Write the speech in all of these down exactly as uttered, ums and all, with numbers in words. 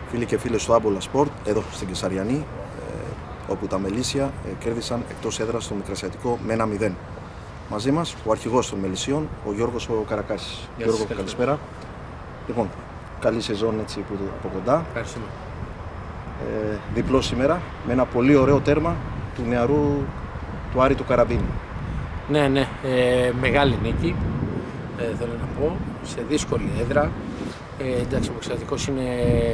Φίλοι και φίλες του Άμπολα Σπορτ, εδώ στην Κεσαριανή, ε, όπου τα Μελίσια ε, κέρδισαν εκτός έδρας στο Μικρασιατικό με ένα μηδέν. Μαζί μας ο αρχηγός των Μελισσίων, ο Γιώργος ο Καρακάσης. Γεια Γιώργο, σας, καλησπέρα. Λοιπόν, καλή σεζόν έτσι που, από κοντά. Ευχαριστούμε. Ε, διπλό σήμερα με ένα πολύ ωραίο τέρμα του νεαρού του Άρη του Καραμπίνη. Ναι, ναι, ε, μεγάλη νίκη, ε, θέλω να πω, σε δύσκολη έδρα. Ε, εντάξει, ο Μικρασιατικός είναι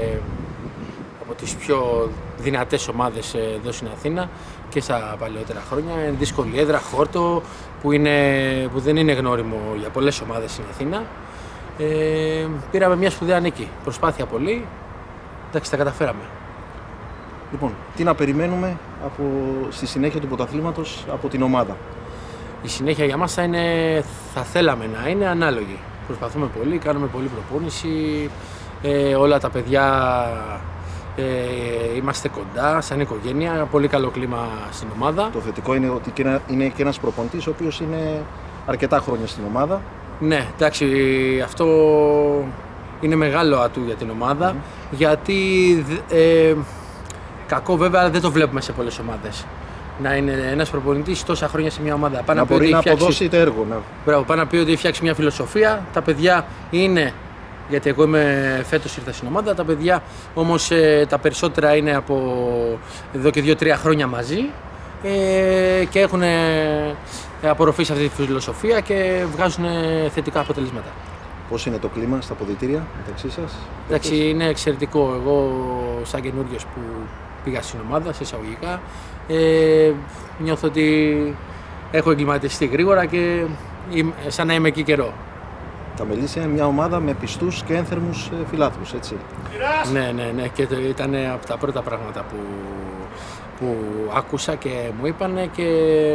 από τις πιο δυνατές ομάδες εδώ στην Αθήνα και στα παλαιότερα χρόνια. Είναι δύσκολη έδρα, χόρτο, που, είναι, που δεν είναι γνώριμο για πολλές ομάδες στην Αθήνα. Ε, πήραμε μια σπουδαία νίκη, προσπάθεια πολύ, εντάξει, τα καταφέραμε. Λοιπόν, τι να περιμένουμε από, στη συνέχεια του πρωταθλήματος από την ομάδα? Η συνέχεια για μας θα, είναι, θα θέλαμε να είναι ανάλογη. Προσπαθούμε πολύ, κάνουμε πολλή προπόνηση, ε, όλα τα παιδιά ε, είμαστε κοντά, σαν οικογένεια, πολύ καλό κλίμα στην ομάδα. Το θετικό είναι ότι και είναι και ένας προπονητής ο οποίος είναι αρκετά χρόνια στην ομάδα. Ναι, εντάξει, αυτό είναι μεγάλο ατού για την ομάδα, mm. γιατί ε, κακό βέβαια δεν το βλέπουμε σε πολλές ομάδες. Να είναι ένας προπονητής τόσα χρόνια σε μια ομάδα. Πάνω να μπορεί να φτιάξει... αποδώσει το έργο. Ναι. Μπράβο, πάνω να πει ότι έχει φτιάξει μια φιλοσοφία. Τα παιδιά είναι, γιατί εγώ είμαι φέτος ήρθα στην ομάδα, τα παιδιά όμως ε, τα περισσότερα είναι από εδώ και δύο τρία χρόνια μαζί ε, και έχουν ε, απορροφήσει αυτή τη φιλοσοφία και βγάζουν ε, θετικά αποτελέσματα. Πώς είναι το κλίμα στα αποδυτήρια μεταξύ σας? Εντάξει, είναι εξαιρετικό. Εγώ σαν καινούριος που πήγα στην ομάδα, σε εισαγωγικά, ε, νιώθω ότι έχω εγκληματιστεί γρήγορα και σαν να είμαι εκεί καιρό. Τα Μελίσια είναι μια ομάδα με πιστούς και ένθερμους φιλάθλους, έτσι? Ναι, ναι, ναι, και ήταν από τα πρώτα πράγματα που, που άκουσα και μου είπανε και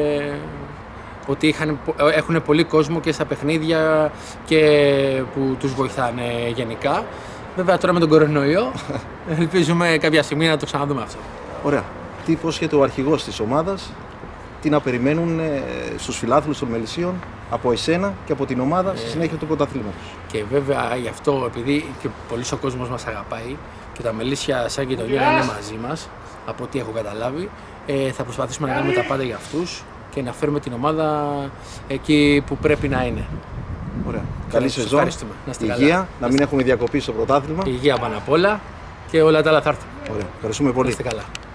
ότι είχαν, έχουν πολύ κόσμο και στα παιχνίδια και που τους βοηθάνε γενικά. Βέβαια τώρα με τον κορονοϊό ελπίζουμε κάποια στιγμή να το ξαναδούμε αυτό. Ωραία. Τι υπόσχεται ο αρχηγός της ομάδας, τι να περιμένουν στους φιλάθλους των Μελισσίων από εσένα και από την ομάδα στη συνέχεια του πρωταθλήματος? Και βέβαια γι' αυτό, επειδή και πολύς ο κόσμος μας αγαπάει και τα Μελίσια σαν γειτονιά είναι μαζί μας, από ό,τι έχω καταλάβει, ε, θα προσπαθήσουμε να κάνουμε τα πάντα για αυτούς και να φέρουμε την ομάδα εκεί που πρέπει να είναι. Ωραία. Καλή σεζόν, υγεία, καλά. Να μην έχουμε διακοπή στο πρωτάθλημα. Υγεία πάνω απ' όλα και όλα τα άλλα θα έρθουν. Ωραία. Ευχαριστούμε πολύ. Να είστε καλά.